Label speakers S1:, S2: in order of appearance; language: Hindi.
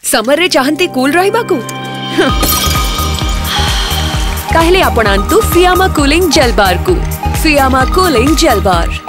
S1: समर रे चाहंती कूल रहिबा को कहले आपण आंतु फियामा कूलिंग जेल बार को। फियामा कूलिंग जेल बार।